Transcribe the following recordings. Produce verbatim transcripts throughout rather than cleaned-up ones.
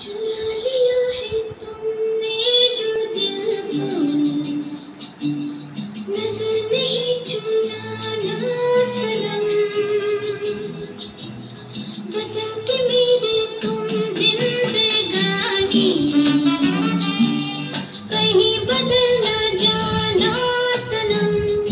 चुरा लिया है तुमने जो दिल को, नजर नहीं चुराना सनम, बदल के मेरे तुम जिंदगानी, कहीं बदल ना जाना सनम।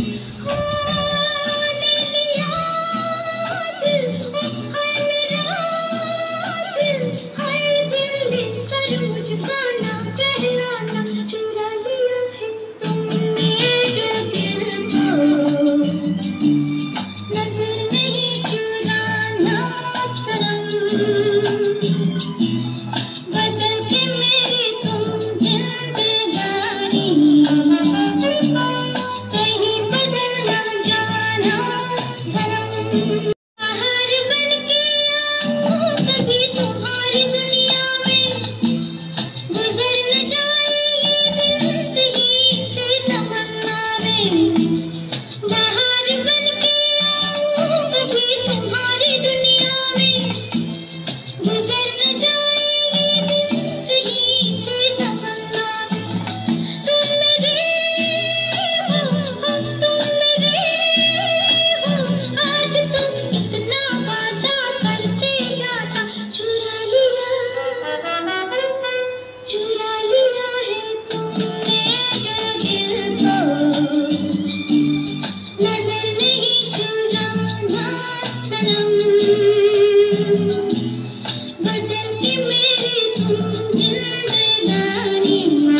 हाँ, ले लिया दिल, हाय मेरा दिल, हाय दिल लेकर मुझको ना कहलाना, चुरा लिया है तुमने जो दिल को, नजर नहीं चुराना सनम, बदल के मेरी तुम जिंदगानी, कहीं बदल ना जाना सनम। बाहर बन के आओ कभी तुम्हारी दुनिया में, गुजर न जाएगी जिंदगी से तमन्ना में। बाहर बन के आओ कभी तुम्हारी दुनिया में, गुजर न जाएगी जिंदगी से तमन्ना में। तुम मेरे हो, हम तुम मेरे हो, आज तुम इतना वादा करते जाना, चुरा लिया, चुरा लिया है तुमने जो दिल को, नजर नहीं चुराना सनम, बदल के मेरी तुम जिंदगानी,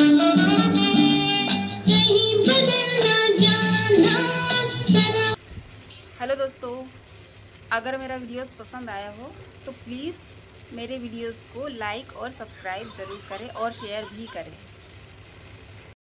कहीं बदल ना जाना सनम। हेलो दोस्तों, अगर मेरा वीडियोस पसंद आया हो तो प्लीज़ मेरे वीडियोस को लाइक और सब्सक्राइब ज़रूर करें और शेयर भी करें।